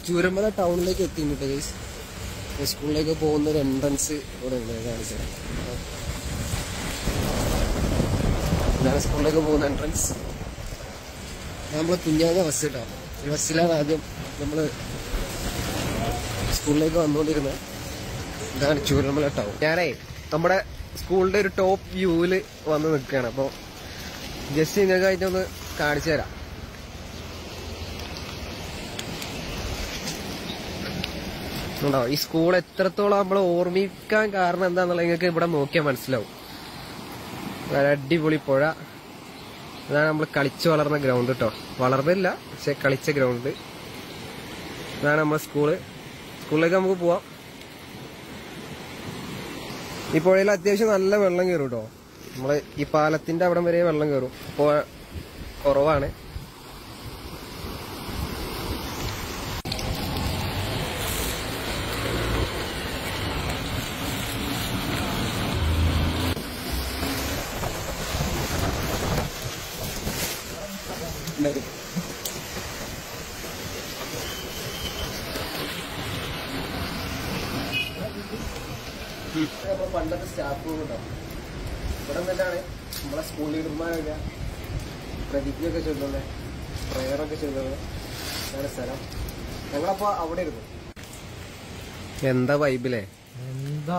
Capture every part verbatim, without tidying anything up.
ചൂരമല ടൗണിലേക്ക് എത്തിയിട്ടുണ്ട് ഗൈസ്. സ്കൂളിലേക്ക് പോകുന്ന ഒരു എൻട്രൻസ് ഇവിടെ ഉണ്ട്, കാണിച്ചത്. ഇതാണ് സ്കൂളിലേക്ക് പോകുന്ന എൻട്രൻസ്. നമ്മള് കുഞ്ഞാഞ്ഞ ബസ് കേട്ടോ. ഈ ബസ്സിലാണ് ആദ്യം നമ്മള് സ്കൂളിലേക്ക് വന്നുകൊണ്ടിരുന്നത്. ഇതാണ് ചൂരമല ടൗൺ. ഞാനേ നമ്മുടെ സ്കൂളിന്റെ ഒരു ടോപ്പ് വ്യൂവില് വന്ന് നിൽക്കുകയാണ്. അപ്പൊ ജസ്റ്റ് നിങ്ങൾക്ക് അതിനൊന്ന് കാണിച്ചു തരാം. ഉണ്ടോ ഈ സ്കൂൾ എത്രത്തോളം നമ്മൾ ഓർമ്മിക്കാൻ കാരണം എന്താന്നുള്ളത് നിങ്ങൾക്ക് ഇവിടെ നോക്കിയാൽ മനസ്സിലാവും. അടിപൊളി പുഴ. ഇതാണ് നമ്മൾ കളിച്ചു വളർന്ന ഗ്രൗണ്ട് കേട്ടോ. വളർന്നില്ല, പക്ഷെ കളിച്ച ഗ്രൗണ്ട്. ഇതാണ് നമ്മുടെ സ്കൂള്. സ്കൂളിലേക്ക് നമുക്ക് പോവാം. ഈ പുഴയിൽ അത്യാവശ്യം നല്ല വെള്ളം കയറും കേട്ടോ. നമ്മള് ഈ പാലത്തിന്റെ അവിടം വരെ വെള്ളം കയറും. ഇപ്പൊ കുറവാണ്. പണ്ടത്തെ സ്റ്റാഫ് റൂം ഉണ്ടാവും. ഇവിടെ നിന്നിട്ടാണ് നമ്മളെ സ്കൂൾ ലീഡർമാരൊക്കെ പ്രതിജ്ഞയൊക്കെ ചൊല്ലുന്നത്, പ്രയറൊക്കെ ചൊല്ലുന്നത്. അതാണ് സ്ഥലം. ഞങ്ങളപ്പോ അവിടെ ഇരുന്നു. എന്താ വൈബിലേ, എന്താ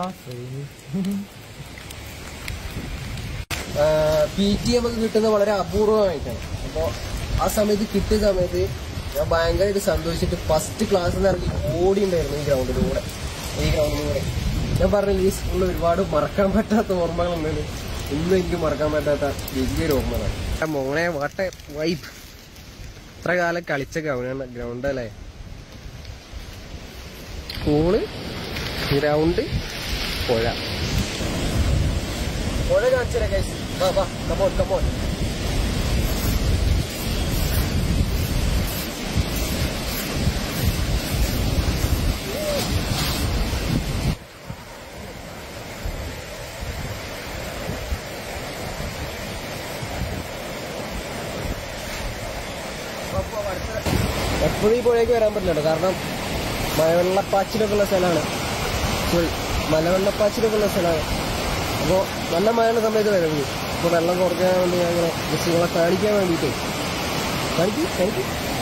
പി ടി നമുക്ക് കിട്ടുന്നത് വളരെ അപൂർവമായിട്ടാണ്. അപ്പൊ ആ സമയത്ത് കിട്ടിയ സമയത്ത് ഞാൻ ഭയങ്കരമായിട്ട് സന്തോഷിച്ചിട്ട് ഫസ്റ്റ് ക്ലാസ്സിൽ നിന്ന് ഇറങ്ങി ഓടി ഉണ്ടായിരുന്നു ഈ ഗ്രൗണ്ടിലൂടെ. ഈ ഗ്രൗണ്ടിലൂടെ ഞാൻ പറഞ്ഞില്ല, ഈ സ്കൂളിൽ ഒരുപാട് മറക്കാൻ പറ്റാത്ത ഓർമ്മകളുണ്ടെന്ന്. ഇന്നും എനിക്ക് മറക്കാൻ പറ്റാത്ത വലിയൊരു ഓർമ്മകളാണ്. മോനെ വാട്ടെ വൈബ്. ഇത്ര കാലം കളിച്ച ഗ്രൗണ്ട് ഗ്രൗണ്ട് അല്ലേ. സ്കൂള്, ഗ്രൗണ്ട്, പുഴ. പുഴ കാണിച്ചേ ഗൈസ്. വാ വാ, കമോൺ കമോൺ. എപ്പോഴും ഈ പുഴയ്ക്ക് വരാൻ പറ്റില്ല കാരണം മഴവെള്ളപ്പാച്ചിലൊക്കെ ഉള്ള സ്ഥലമാണ്. സോറി, മലവെള്ളപ്പാച്ചിലൊക്കെ ഉള്ള സ്ഥലമാണ്. അപ്പോൾ നല്ല മഴയുള്ള സമയത്ത് വരുന്നത്. ഇപ്പോൾ വെള്ളം കുറയ്ക്കാൻ വേണ്ടി ഞങ്ങൾ ബസ്സുകളെ കാണിക്കാൻ വേണ്ടിയിട്ട് കാണിക്കും കാണിക്കും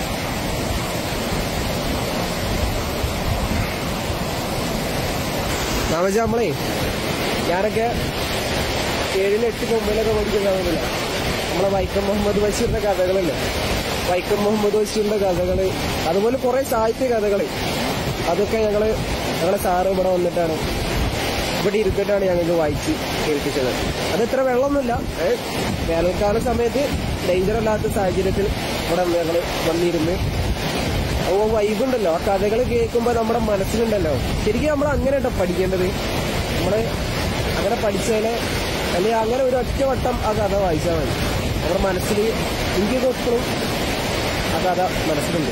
താമസിച്ച നമ്മളേ ഞാനൊക്കെ ഏഴിലും എട്ടിലും ഒമ്പതിലൊക്കെ പഠിക്കുന്ന സമയമില്ല നമ്മളെ വൈക്കം മുഹമ്മദ് ബഷീറിന്റെ കഥകളില്ലേ, വൈക്കം മുഹമ്മദ് ബഷീറിന്റെ കഥകള്, അതുപോലെ കുറെ സാഹിത്യ കഥകള്, അതൊക്കെ ഞങ്ങള് ഞങ്ങളെ സാറ് ഇവിടെ വന്നിട്ടാണ് ഇവിടെ ഇരുത്തിട്ടാണ് ഞങ്ങൾക്ക് വായിച്ച് കേൾപ്പിച്ചത്. അതെത്ര വെള്ളമൊന്നുമില്ല, വേനൽക്കാല സമയത്ത് ഡേഞ്ചർ അല്ലാത്ത സാഹചര്യത്തിൽ ഇവിടെ ഞങ്ങൾ വന്നിരുന്ന് അപ്പോൾ വൈബുണ്ടല്ലോ. ആ കഥകൾ കേൾക്കുമ്പോൾ നമ്മുടെ മനസ്സിലുണ്ടല്ലോ, ശരിക്കും നമ്മൾ അങ്ങനെ കേട്ടോ പഠിക്കേണ്ടത്. നമ്മള് അങ്ങനെ പഠിച്ചാല് അല്ലെങ്കിൽ അങ്ങനെ ഒരു ഒറ്റ വട്ടം ആ കഥ വായിച്ചാൽ മതി. നമ്മുടെ മനസ്സിൽ എനിക്ക് എപ്പോഴും ആ കഥ മനസ്സിലുണ്ട്.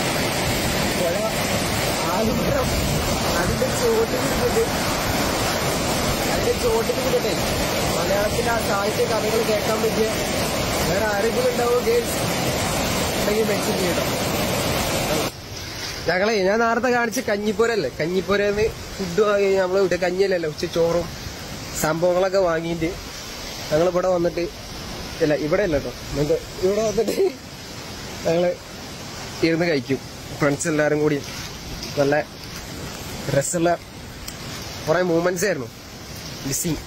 അതിന്റെ ചോട്ടിലിരുന്നിട്ട് അതിന്റെ ചോട്ടിലിരുന്നിട്ടേ മലയാളത്തിലെ ആ സാഹിത്യ കഥകൾ കേൾക്കാൻ പറ്റിയ വേറെ ആരെങ്കിലും ഉണ്ടാവും ഗേൾസ് ഉണ്ടെങ്കിൽ മെൻഷൻ ചെയ്യണം. ഞങ്ങളെ ഞാൻ നേരത്തെ കാണിച്ച കഞ്ഞിപ്പൂരല്ലേ, കഞ്ഞിപ്പൂരെന്ന് ഫുഡ് വാങ്ങി നമ്മള് ഇവിടെ കഞ്ഞിയല്ലല്ലോ, ഉച്ച ചോറും സംഭവങ്ങളൊക്കെ വാങ്ങിയിട്ട് ഞങ്ങൾ ഇവിടെ വന്നിട്ട് ഇല്ല ഇവിടെ അല്ല കേട്ടോ, നമുക്ക് ഇവിടെ വന്നിട്ട് ഞങ്ങള് ഇരുന്ന് കഴിക്കും ഫ്രണ്ട്സ് എല്ലാരും കൂടി. നല്ല രസമുള്ള കുറെ മൂമെന്റ്സ് ആയിരുന്നു. മിസ്സിങ്.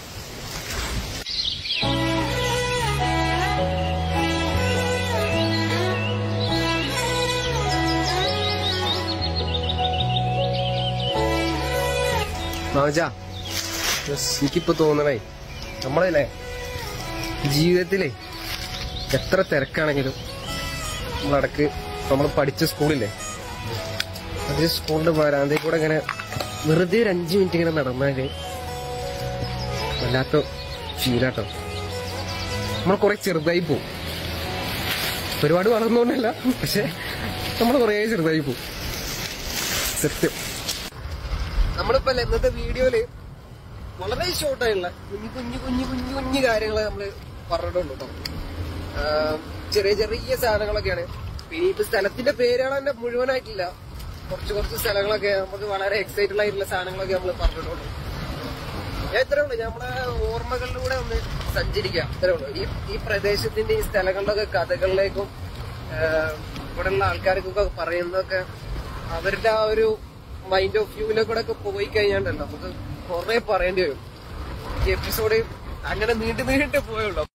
മാജ എനിക്കിപ്പോ തോന്നണേ നമ്മളല്ലേ ജീവിതത്തിലെ എത്ര തിരക്കാണെങ്കിലും നമ്മളടക്ക് നമ്മൾ പഠിച്ച സ്കൂളില്ലേ, അത് സ്കൂളിന്റെ വരാന്തയിൽ കൂടെ ഇങ്ങനെ വെറുതെ ഒരു അഞ്ചു മിനിറ്റ് ഇങ്ങനെ നടന്നാല് വല്ലാത്ത ഫീലാട്ടോ. നമ്മൾ കുറെ ചെറുതായി പോവും. ഒരുപാട് വളർന്നുകൊണ്ടല്ല, പക്ഷെ നമ്മൾ കുറെ ചെറുതായി പോവും. സത്യം. നമ്മളിപ്പോ ഇന്നത്തെ വീഡിയോയില് വളരെ ഷോർട്ടായിട്ടുള്ള കുഞ്ഞു കുഞ്ഞു കുഞ്ഞു കുഞ്ഞു കുഞ്ഞു കാര്യങ്ങൾ നമ്മള് പറഞ്ഞിട്ടുള്ളൂ കേട്ടോ. ചെറിയ ചെറിയ സാധനങ്ങളൊക്കെയാണ്. പിന്നെ ഇപ്പൊ സ്ഥലത്തിന്റെ പേരുകൾ തന്നെ മുഴുവനായിട്ടില്ല. കുറച്ച് കുറച്ച് സ്ഥലങ്ങളൊക്കെ നമുക്ക് വളരെ എക്സൈറ്റഡ് ആയിട്ടുള്ള സാധനങ്ങളൊക്കെ നമ്മൾ പറഞ്ഞിട്ടുള്ളൂ. ഞാൻ ഇത്രേ ഉള്ളൂ, നമ്മളെ ഓർമ്മകളിലൂടെ ഒന്ന് സഞ്ചരിക്കാം, ഇത്രേ ഉള്ളൂ. ഈ ഈ പ്രദേശത്തിന്റെ ഈ സ്ഥലങ്ങളിലൊക്കെ കഥകളിലേക്കും ഇവിടെയുള്ള ആൾക്കാർക്കൊക്കെ പറയുന്നതൊക്കെ അവരുടെ ആ ഒരു മൈൻഡ് ഓഫ് വ്യൂവിലൂടെ ഒക്കെ പോയി കഴിഞ്ഞാണ്ടല്ലോ നമുക്ക് കുറെ പറയേണ്ടി വരും. ഈ എപ്പിസോഡ് അങ്ങനെ നീണ്ടു നീണ്ടു പോയുള്ളൂ.